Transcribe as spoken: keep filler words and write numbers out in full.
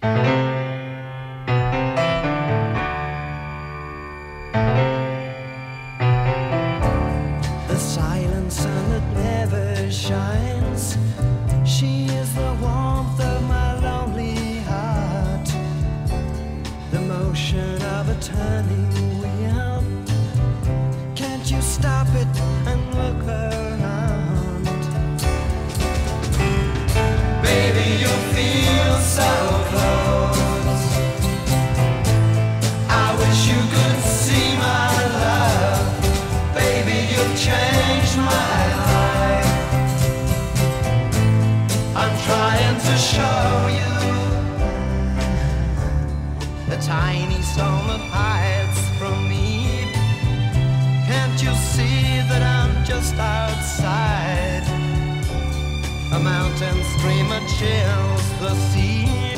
The silent sun that never shines, she is the warmth of my lonely heart, the motion of a turning wheel. Can't you stop it and look around? Baby, you feel so close. I wish you could see my love. Baby, you've changed my life. I'm trying to show you the tiny storm that hides from me. Can't you see that I'm just outside? A mountain stream that chills the sea.